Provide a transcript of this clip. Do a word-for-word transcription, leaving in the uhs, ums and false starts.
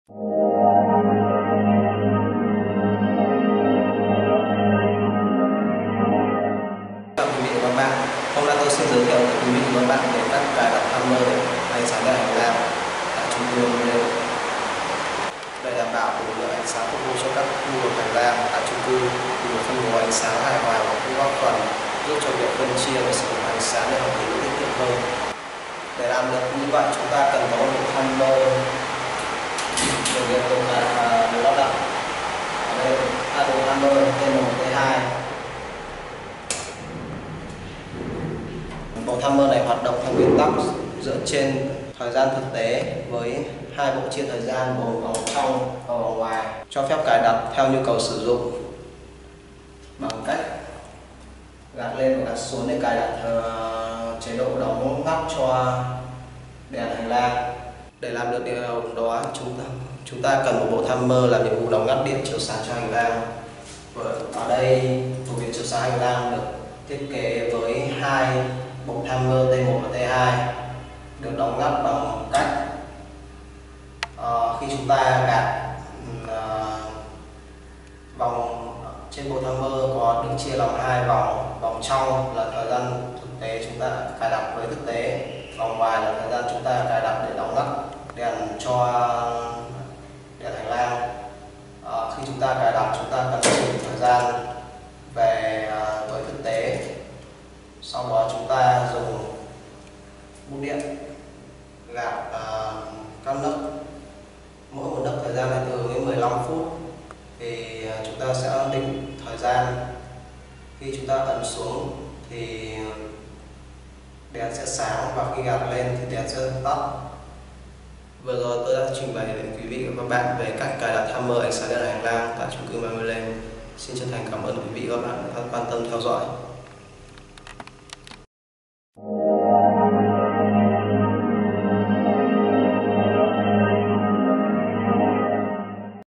Quý vị và các bạn, hôm nay tôi xin giới thiệu với quý vị và các bạn về cách cài đặt timer ánh sáng đèn hành lang tại chung cư Mamiland. Để đảm bảo đủ lượng ánh sáng phục vụ cho các khu vực hành lang tại chung cư, thì phân bố ánh sáng hài hòa và cũng góp phần giúp cho việc phân chia và sử dụng ánh sáng để hợp lý và tiết kiệm hơn. Để làm được như vậy, chúng ta cần có một timer để liên tục là được lắp đặt. Ở đây là bộ timer T một T hai. Bộ timer này hoạt động theo nguyên tắc dựa trên thời gian thực tế với hai bộ chia thời gian gồm vòng trong và vòng ngoài, cho phép cài đặt theo nhu cầu sử dụng bằng cách gạt lên và gạt xuống để cài đặt uh, chế độ đóng ngắt cho đèn hành lang. Để làm được điều đó, chúng ta chúng ta cần một bộ timer làm nhiệm vụ đóng ngắt điện chiếu sáng cho hành lang. Ở đây tủ điện chiếu sáng hành lang được thiết kế với hai bộ timer T một và T hai, được đóng ngắt bằng cách uh, khi chúng ta gạt uh, vòng trên bộ timer có được chia làm hai vòng. Vòng trong là thời gian thực tế chúng ta cài đặt với thực tế, vòng ngoài là thời gian chúng ta cài đặt để đóng ngắt đèn cho đèn hành lang. Uh, khi chúng ta cài đặt, chúng ta cần chỉnh thời gian về uh, với thực tế. Sau đó chúng ta dùng bút điện gạt uh, các nấc, mỗi một nấc thời gian là từ đến mười lăm phút, thì uh, chúng ta sẽ định thời gian. Khi chúng ta ấn xuống thì đèn sẽ sáng, và khi gạt lên thì đèn sẽ tắt. Vừa rồi tôi đã trình bày đến quý vị và các bạn về cách cài đặt timer ánh sáng đèn hành lang tại chung cư Mamiland. Xin chân thành cảm ơn quý vị và các bạn đã quan tâm theo dõi.